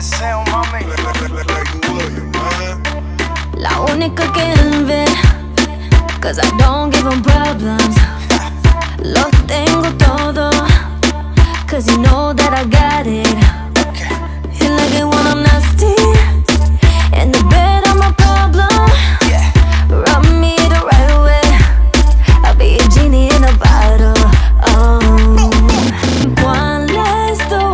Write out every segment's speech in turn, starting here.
deseo, mami. Clayton William, La única que él ve, 'cause I don't give him problems. Lo tengo todo, 'cause you know that I got it. He like it when I'm nasty. In the bed I'm a problem. Rub me the right way. I'll be a genie in a bottle. Oh, ¿cuál es tu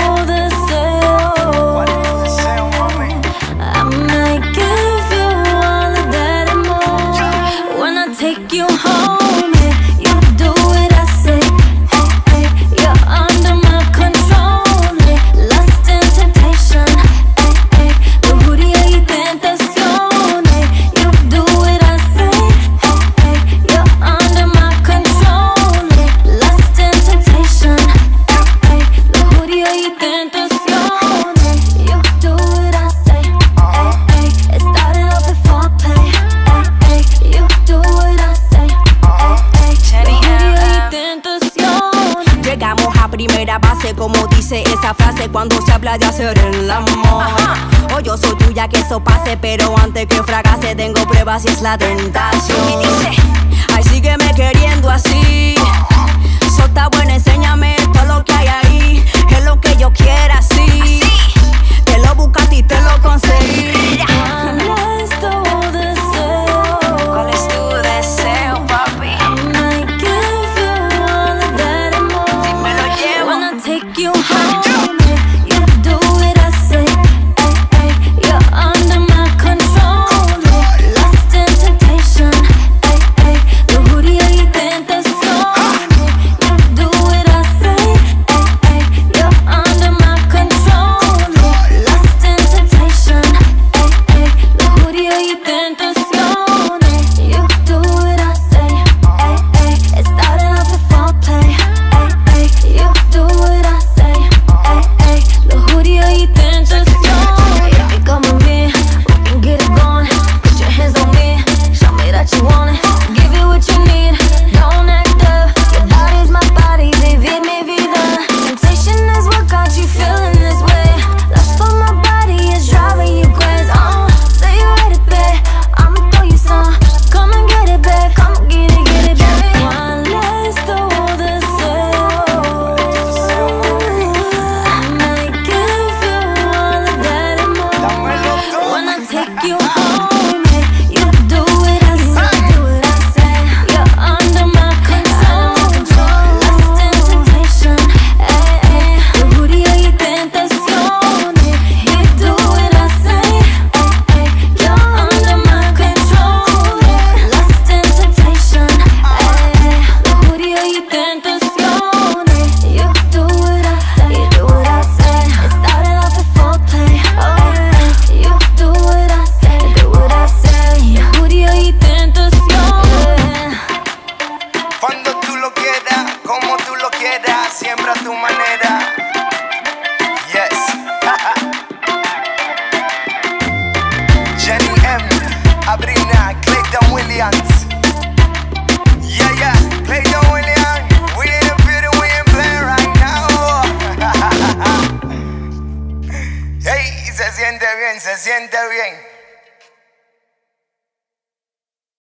deseo? ¿Cuál es tu deseo, mami? I might give you all of that and more. When I take you home, yeah, you do what I say. Hey, hey, you're under my control, yeah. Lust and temptation, hey, hey, lujuria y tentación, hey. You do what I say. Hey, hey, you're under my control, yeah. Lust and temptation, hey, hey, lujuria y tentación, hey. You do what I say. Hey, hey, it started off with foreplay. Hey, hey, you do what I say. Hey, hey, lujuria y tentación. Llegamos a primera base, como dice esa frase cuando se habla de hacer el amor. O yo soy tuya, que eso pase, pero antes que fracase tengo pruebas y es la tentación. Ay, sígueme queriendo así. Eso está bueno, enséñame todo lo que hay ahí. Es lo que yo quiera, sí. Te lo buscaste y te lo conseguí. ¿Cuál es tu deseo? ¿Cuál es tu deseo, papi? I might give you all of that and more. Si me lo llevo. When I take you home, yeah, you do what I say. Ay, ay, you're under my control, yeah. Lust and temptation, ay, ay, lujuria y tentación, yeah. You do what I say. Ay, ay, you're under my control, yeah. Lust and temptation, ay, ay, lujuria y tentación, yeah. You do what I say. Ay, ay, it started off with foreplay. Ay, ay, you do what I say. Ay, ay, lujuria y tentación. If you come with me, we can get it going. Put your hands on me, show me that you want it. Give you what you need, don't act up. Your body's my body, baby, maybe the temptation is what got you feeling this way. Lust for my body is driving you crazy. Say you ready, babe, I'ma throw you some. Come and get it, babe, come and get it, baby. ¿Cuál es tu deseo? I might give you all of that and more. Dámelo todo. When I take you home, yeah, you do what I say. Do what I say. You're under my control. Lust and temptation, ay, ay, lujuria y tentación, yeah. You do what I say. Ay, ay, you're under my control, yeah. Lust and temptation, ay, ay, lujuria y tentación, yeah. You do what I say. You do what I say. It started off with foreplay. Oh, yeah. You do what I say. Do what I say. Lujuria y tentación, yeah. Cuando tú lo quieras, como tú lo quieras, siempre a tu manera. Yes. Jenny M, Abrina, Clayton Williams. Yeah, yeah, Clayton William. We in the building, we in play right now. Hey, se siente bien, se siente bien.